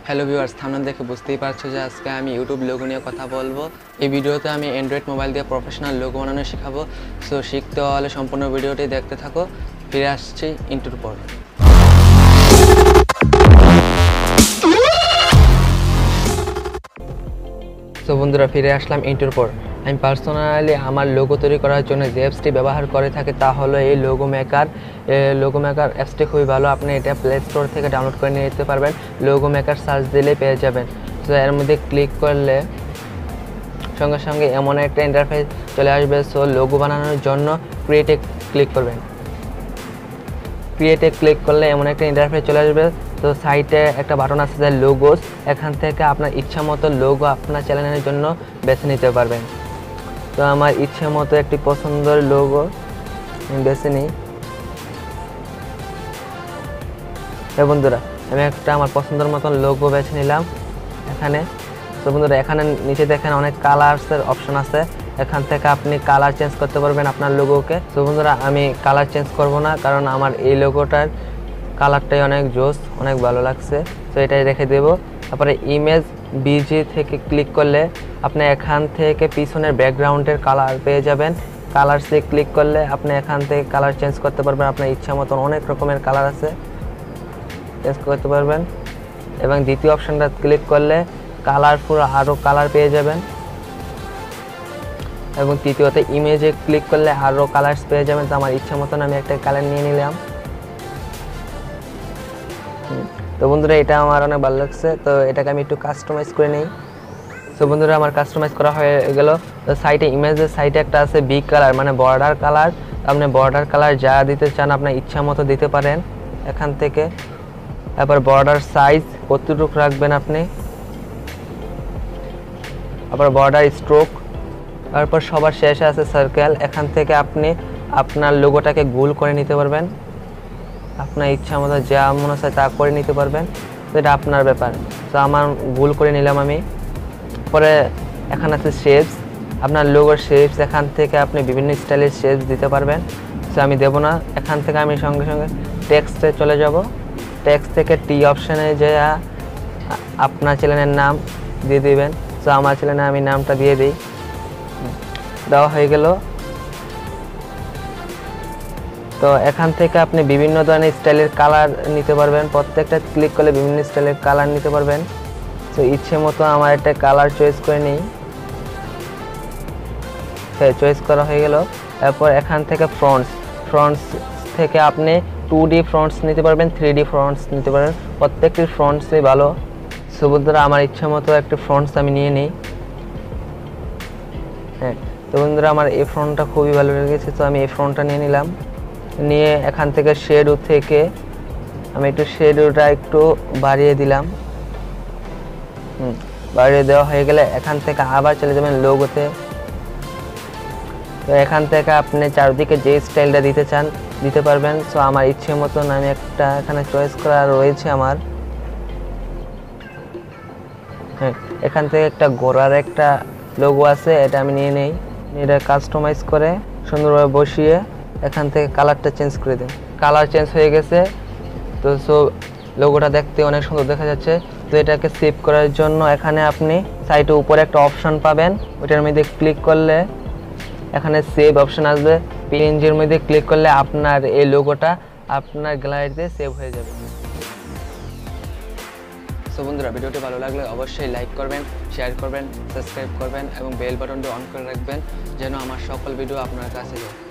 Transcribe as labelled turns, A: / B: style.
A: Hello viewers, thumbnail দেখে বুঝতেই পারছো যে আজকে আমি ইউটিউব লোগো নিয়ে কথা বলবো। এই ভিডিওতে আমি অ্যান্ড্রয়েড মোবাইল দিয়ে প্রফেশনাল লোগো বানানো শেখাবো। সো শিখতে হলে সম্পূর্ণ ভিডিওটি দেখতে থাকো। ফিরে আসছি ইন্ট্রোর পর। তো বন্ধুরা, ফিরে আসলাম ইন্ট্রোর পর। আমি পার্সোনালি আমার লোগো তৈরি করার জন্য যে অ্যাপসটি ব্যবহার করে থাকি তা হলো এই লোগো মেকার। অ্যাপসটি খুবই ভালো, আপনি এটা প্লে স্টোর থেকে ডাউনলোড করে নিয়ে যেতে পারবেন। লোগো মেকার সার্চ দিলে পেয়ে যাবেন। তো এর মধ্যে ক্লিক করলে সঙ্গে সঙ্গে এমন একটা ইন্টারফেস চলে আসবে। সো লোগো বানানোর জন্য ক্রিয়েটে ক্লিক করবেন। ক্রিয়েটে ক্লিক করলে এমন একটা ইন্টারফেস চলে আসবে। তো সাইটে একটা বাটন আছে যে লোগোস, এখান থেকে আপনার ইচ্ছা মতো লোগো আপনার চ্যানেলের জন্য বেছে নিতে পারবেন। তো আমার ইচ্ছে মতো একটি পছন্দের লোগো বেছে নিই। বন্ধুরা, আমি একটা আমার পছন্দের মতন লোগো বেছে নিলাম এখানে। তো বন্ধুরা, এখানে নিচে দেখেন অনেক কালার্সের অপশন আছে, এখান থেকে আপনি কালার চেঞ্জ করতে পারবেন আপনার লোগোকে। তো বন্ধুরা, আমি কালার চেঞ্জ করব না, কারণ আমার এই লোগোটার কালারটাই অনেক জোস, অনেক ভালো লাগছে। তো এটাই রেখে দেব। তারপরে ইমেজ বিজি থেকে ক্লিক করলে আপনি এখান থেকে পিছনের ব্যাকগ্রাউন্ডের কালার পেয়ে যাবেন। কালারসে ক্লিক করলে আপনি এখান থেকে কালার চেঞ্জ করতে পারবেন আপনার ইচ্ছা মতন। অনেক রকমের কালার আছে, চেঞ্জ করতে পারবেন। এবং দ্বিতীয় অপশনটা ক্লিক করলে কালারফুল আরও কালার পেয়ে যাবেন। এবং তৃতীয়তে ইমেজে ক্লিক করলে আরও কালার্স পেয়ে যাবেন। তো আমার ইচ্ছা মতন আমি একটা কালার নিয়ে নিলাম। তো বন্ধুরা, এটা আমার অনেক ভালো লাগছে, তো এটাকে আমি একটু কাস্টমাইজ করে নিই। তো বন্ধুরা, আমার কাস্টমাইজ করা হয়ে গেল। তো সাইটে ইমেজের সাইটে একটা আছে বিগ কালার, মানে বর্ডার কালার। আপনি বর্ডার কালার যা দিতে চান আপনার ইচ্ছা মতো দিতে পারেন এখান থেকে। তারপর বর্ডার সাইজ কতটুকু রাখবেন আপনি, আবার বর্ডার স্ট্রোক। তারপর সবার শেষে আছে সার্কেল, এখান থেকে আপনি আপনার লোগোটাকে গোল করে নিতে পারবেন। আপনার ইচ্ছা মতো যা মনে হয় তা করে নিতে পারবেন। তো এটা আপনার ব্যাপার। তো আমার গোল করে নিলাম আমি। পরে এখানে আছে শেপস, আপনার লোগোর শেপস, এখান থেকে আপনি বিভিন্ন স্টাইলের শেপস দিতে পারবেন। তো আমি দেবো না, এখান থেকে আমি সঙ্গে সঙ্গে টেক্সটে চলে যাব। টেক্সট থেকে টি অপশানে যে আপনার চ্যানেলের নাম দিয়ে দিবেন। তো আমার চ্যানেলে আমি নামটা দিয়ে দিই। দেওয়া হয়ে গেল। তো এখান থেকে আপনি বিভিন্ন ধরনের স্টাইলের কালার নিতে পারবেন। প্রত্যেকটা ক্লিক করলে বিভিন্ন স্টাইলের কালার নিতে পারবেন। তো ইচ্ছে মতো আমার একটা কালার চয়েস করে নিই। হ্যাঁ, চয়েস করা হয়ে গেল। তারপর এখান থেকে ফ্রন্টস থেকে আপনি 2D ফ্রন্টস নিতে পারবেন, 3D ফ্রন্টস নিতে পারবেন। প্রত্যেকটি ফ্রন্টসই ভালো। সো বন্ধুরা, আমার ইচ্ছে মতো একটা ফ্রন্টস আমি নিয়ে নিই। হ্যাঁ, তো বন্ধুরা, আমার এই ফ্রন্টটা খুবই ভালো লেগেছে, তো আমি এই ফ্রন্টটা নিয়ে নিলাম। নিয়ে এখান থেকে শেডো থেকে আমি একটু শেডোটা একটু বাড়িয়ে দিলাম। বাড়িয়ে দেওয়া হয়ে গেলে এখান থেকে আবার চলে যাবেন লোগোতে। তো এখান থেকে আপনি চারদিকে যে স্টাইলটা দিতে চান দিতে পারবেন। সো আমার ইচ্ছে মতন আমি একটা এখানে চয়েস করা রয়েছে আমার। হ্যাঁ, এখান থেকে একটা ঘোড়ার একটা লোগো আছে, এটা আমি নিয়ে নেই। এটা কাস্টমাইজ করে সুন্দরভাবে বসিয়ে এখান থেকে কালারটা চেঞ্জ করে দিন। কালার চেঞ্জ হয়ে গেছে। তো সো লোগোটা দেখতে অনেক সুন্দর দেখা যাচ্ছে। তো এটাকে সেভ করার জন্য এখানে আপনি সাইটে উপরে একটা অপশন পাবেন, ওইটার মধ্যে ক্লিক করলে এখানে সেভ অপশন আসবে। পিএনজির মধ্যে ক্লিক করলে আপনার এই লোগোটা আপনার গ্যালারিতে সেভ হয়ে যাবে। সো বন্ধুরা, ভিডিওটি ভালো লাগলে অবশ্যই লাইক করবেন, শেয়ার করবেন, সাবস্ক্রাইব করবেন এবং বেল বাটনটি অন করে রাখবেন যেন আমার সকল ভিডিও আপনার কাছে যায়।